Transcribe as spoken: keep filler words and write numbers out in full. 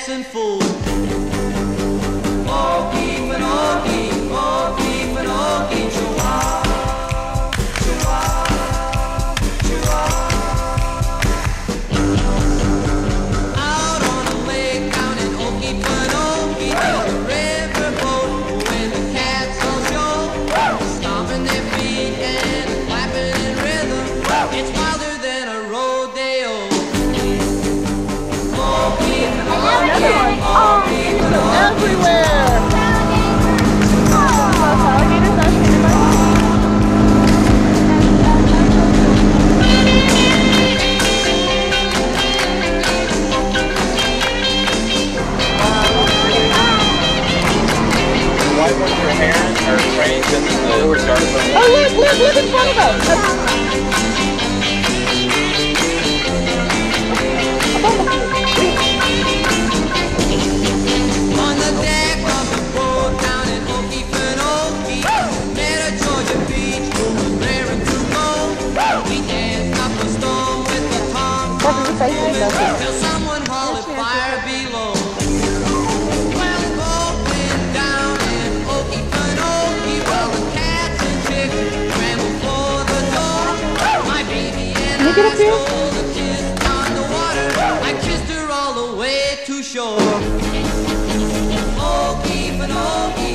dancing fool. Okefenokee, Okefenokee, chihuahua, chihuahua, chihuahua. Out on a lake down in Okefenokee, there's a river boat when the cats all show, stomping their feet and clapping in rhythm. It's wilder than a rodeo. Another one. Oh, everywhere. Alligators are sitting by Why was your parents or trained in the start of the oh, look, look, look in front of us. On the deck of the boat down in Okefenokee, met a Georgia beach who was raring to go. We danced up a storm with the tongue till someone hauled a fire below. Well, the boat went down in Okefenokee while the cats and chicks scrambled for the door. My baby and I stole a kiss on the water. I kissed her all the way to shore. Okefenokee.